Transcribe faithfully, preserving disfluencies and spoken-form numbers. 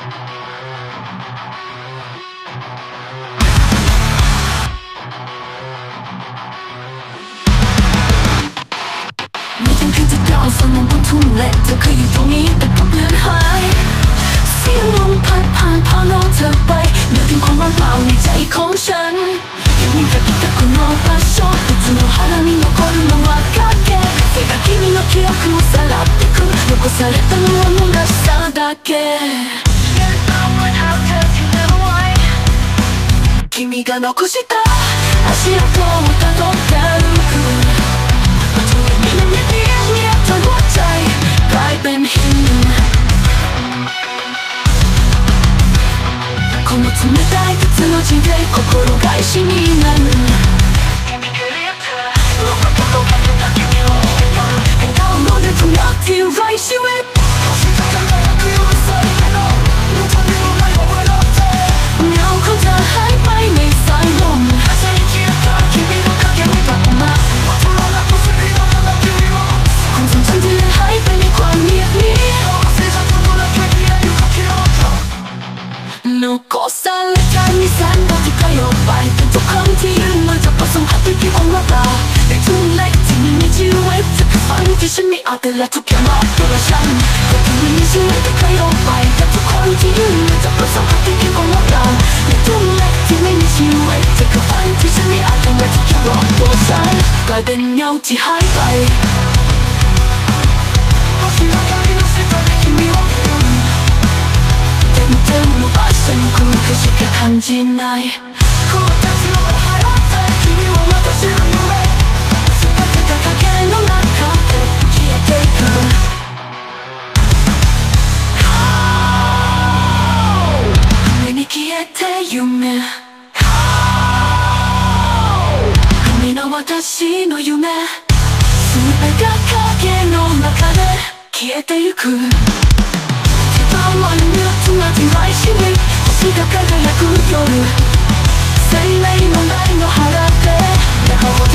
ไม่ต้องคิดจะเดาฝันมันบนทุ่งเล็กเธอเคยอยู่ตรงนี้แต่ก็เลือนหายเสียงลมพัดผ่านพาน้องเธอไปเหลือเพียงความว่างเปล่าในใจของฉันยังมีแต่คิดแต่คนนอกประชดแต่の肌に残るのは影手が君の記憶をさらってく残されたのは虚しさだけ君が残した足跡をたどって歩くまとえみんなに見えたหัวใจกลายเป็นหินこの冷たい鉄の地で心返しになる笑顔のでとなっている来週へเงาของเธอหายไปในสายลมความทรงจำที่หายไปในความเงียบนี้残されたにさんนาทีก็โยกไปเป็นทุกครั้งที่ยืนมันจะประสงค์หาที่ความรักเราในทุ่งเล็กที่ไม่มีชีวิตจะคือฝันที่ฉันไม่อาจแต่ละทุกอย่างรอบตัวฉันก็ที่ไม่มีชีวิตที่เคยโยกไปแต่ทุกคนที่ยืนมันจะประสงค์หาที่ความรักเราในทุ่งเล็กที่ไม่มีชีวิตจะคือฝันที่ฉันไม่อาจแต่ละทุกอย่างรอบตัวฉันกลายเป็นเงาที่หายไปでも場所に来るしか感じないこうたちを払って君は私の夢全てが影の中で消えていく夢に消えて夢君の私の夢全てが影の中で消えてゆく星が輝く夜生命のない野原で